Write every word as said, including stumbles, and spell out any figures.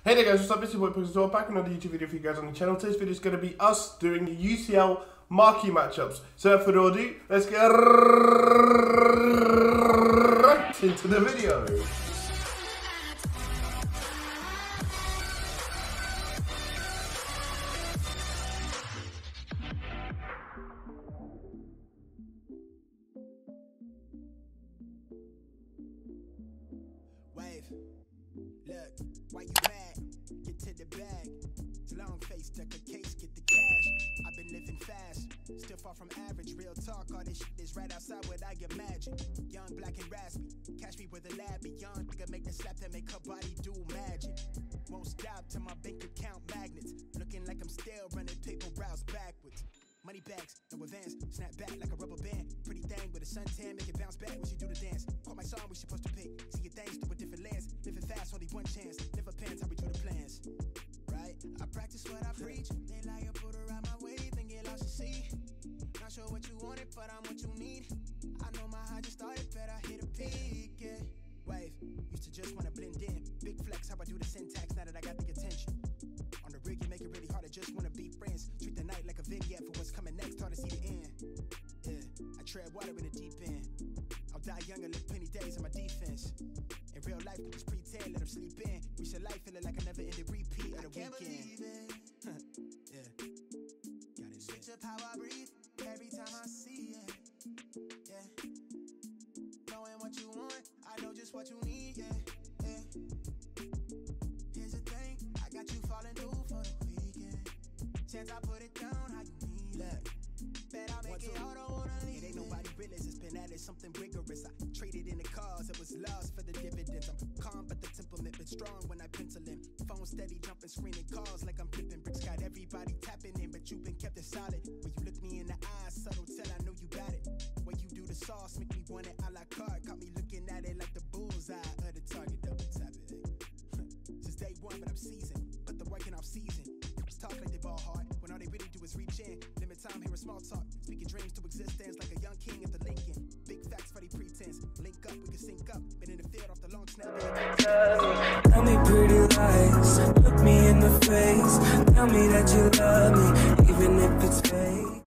Hey there guys, what's up? It's your boy Pugs. So back with another YouTube video for you guys on the channel. Today's video is going to be us doing the U C L marquee matchups. So without further ado, let's get right into the video. Wave, look, why you mad? Get to the bag. Long face, duck a case, get the cash. I've been living fast, still far from average. Real talk, all this shit is right outside what I imagine. Young, black and raspy, catch me with a lab. Young nigga make the slap that make her body do magic. Won't stop to my bank account magnets. Looking like I'm still running paper routes backwards. Money bags, no advance, snap back like a rubber band. Pretty thing with a suntan, make it bounce back when you do the dance. Caught my song, we supposed to pick. See your things through a different lens. Living fast, only one chance. Never pants, how we do the plans. Right? I practice what I preach. They lie and put around my way, think it lost to see. Not sure what you wanted, but I'm what you need. I know my high just started, bet I hit a peak, yeah. Wave, used to just wanna blend in. Big flex, how I do the syntax now that I got the attention. On the rig, you make it really hard, I just wanna be friends. Treat the night like a vignette for what's coming next, hard to see the end. Yeah, I tread water in the deep end. I'll die young and live plenty days on my defense. In real life, just pretend, let them sleep in. Reach a life feeling like a never ended repeat of the weekend. Yeah, got it. Switch up how I breathe every time I see it. Yeah, knowing what you want, I know just what you need. Yeah, yeah. Here's the thing, I got you falling through for the weekend. Chance I put it down, how you need. Look, bet I make it all, don't wanna leave. It ain't nobody realist, it's been added something rigorous. I traded in the cars, it was lost for the dividends. I'm calm, but the temperament been strong when I pencil in. Phone steady, jumping, screening calls like I'm flipping bricks. Got everybody tapping in, but you've been kept it solid. When you look me in the eyes, subtle tell I know you got it. When you do the sauce, make me want it a la carte. Got me looking at it like the bullseye of the target. Double tap it. Since day one, but I'm seasoned. But the working off season. Talk like they ball hard, when all they really do is reach in. Limit time, hear a small talk. Speaking dreams to existence like a young king at the Lincoln. Big facts for the pretense. Link up, we can sync up. Been in the field off the long snap. Tell me pretty lies, look me in the face. Tell me that you love me, even if it's fake.